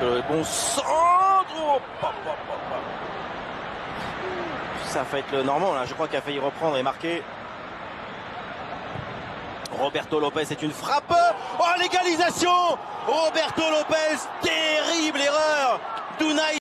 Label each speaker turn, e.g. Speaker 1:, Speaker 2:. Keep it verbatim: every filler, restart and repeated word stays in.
Speaker 1: le bon centre. Oh, pa, pa, pa, pa. Ça va être le Normand là, je crois qu'il a failli reprendre et marquer. Roberto Lopez, c'est une frappe. Oh, l'égalisation. Roberto Lopez, terrible erreur d'Unai